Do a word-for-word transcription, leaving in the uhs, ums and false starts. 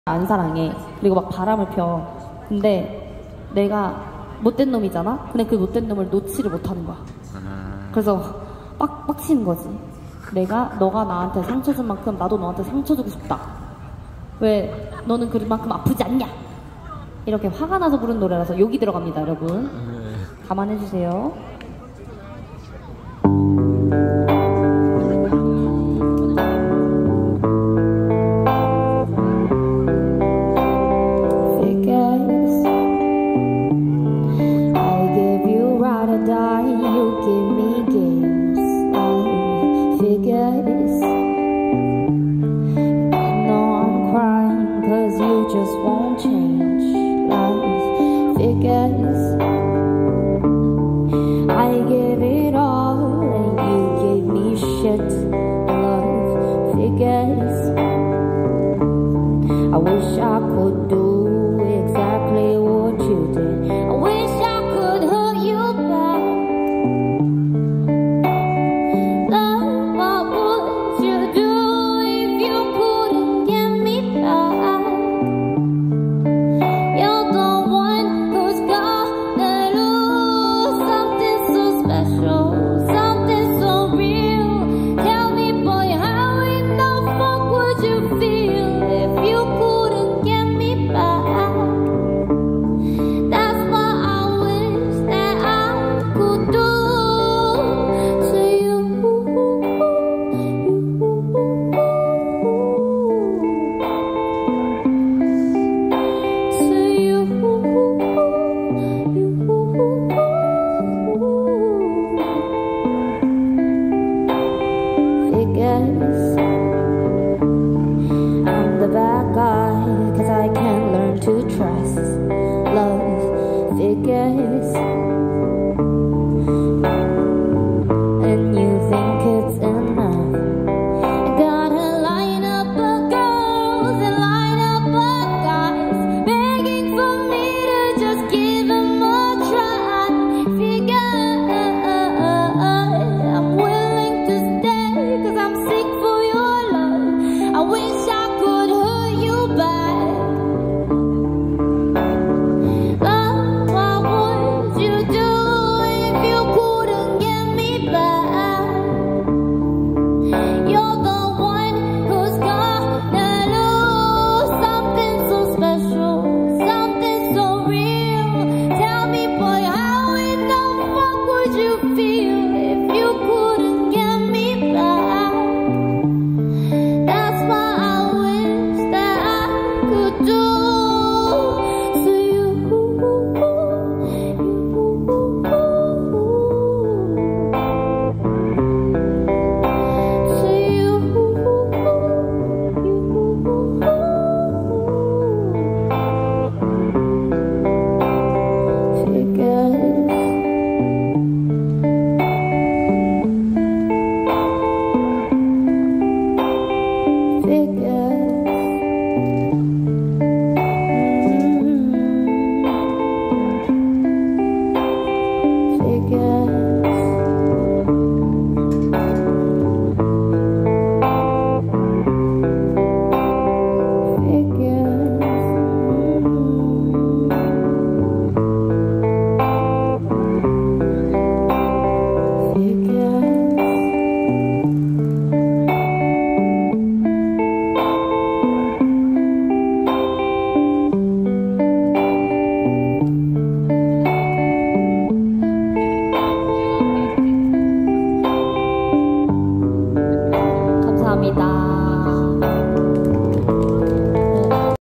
안 사랑해. 그리고 막 바람을 펴. 근데 내가 못된 놈이잖아? 근데 그 못된 놈을 놓지를 못하는 거야. 그래서 빡, 빡치는 거지. 내가 너가 나한테 상처 준 만큼 나도 너한테 상처 주고 싶다. 왜 너는 그만큼 아프지 않냐? 이렇게 화가 나서 부른 노래라서 욕이 들어갑니다, 여러분. 감안해주세요. Just won't change life figures. I gave it all and you gave me shit. Love figures. I wish I could do